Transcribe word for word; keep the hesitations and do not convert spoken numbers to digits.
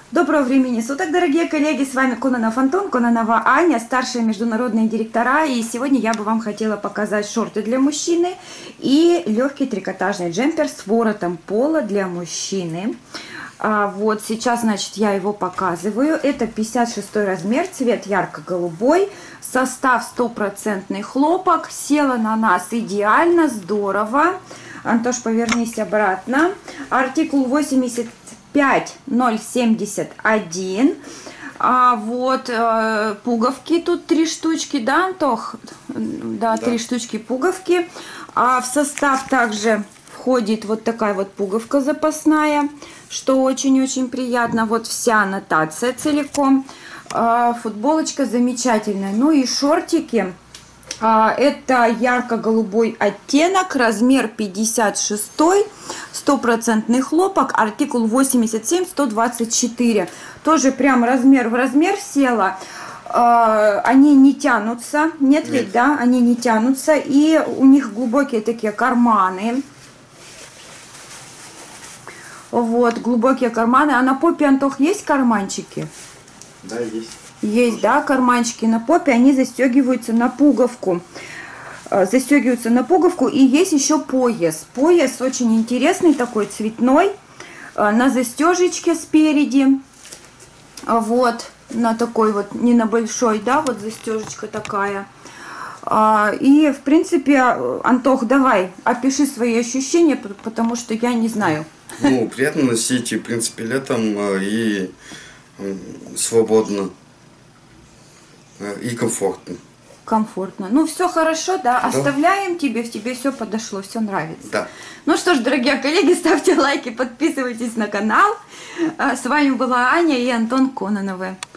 Доброго времени суток, дорогие коллеги, с вами Кононов Антон, Кононова Аня, старшие международные директора, и сегодня я бы вам хотела показать шорты для мужчины и легкий трикотажный джемпер с воротом пола для мужчины. А вот сейчас, значит, я его показываю. Это пятьдесят шестой размер, цвет ярко-голубой, состав стопроцентный хлопок, села на нас идеально, здорово. Антош, повернись обратно. Артикул восемьдесят пять ноль семьдесят один. А вот э, пуговки тут три штучки, да, Антох? Да, да, три штучки пуговки. А в состав также входит вот такая вот пуговка запасная, что очень-очень приятно. Вот вся аннотация целиком. А, футболочка замечательная. Ну и шортики. А, это ярко-голубой оттенок, размер пятьдесят шестой, стопроцентный хлопок, артикул восемьдесят семь сто двадцать четыре. Тоже прям размер в размер села. А, они не тянутся, нет, нет ведь, да? Они не тянутся, и у них глубокие такие карманы. Вот, глубокие карманы. А на попе, Антох, есть карманчики? Да, есть. Есть, да, карманчики на попе, они застегиваются на пуговку. Застегиваются на пуговку, и есть еще пояс. Пояс очень интересный, такой цветной, на застежечке спереди. Вот, на такой вот, не на большой, да, вот застежечка такая. И, в принципе, Антох, давай, опиши свои ощущения, потому что я не знаю. Ну, приятно носить, в принципе, летом и свободно. И комфортно. Комфортно. Ну, все хорошо, да? Да. Оставляем тебе, в тебе все подошло, все нравится. Да. Ну что ж, дорогие коллеги, ставьте лайки, подписывайтесь на канал. С вами была Аня и Антон Кононовы.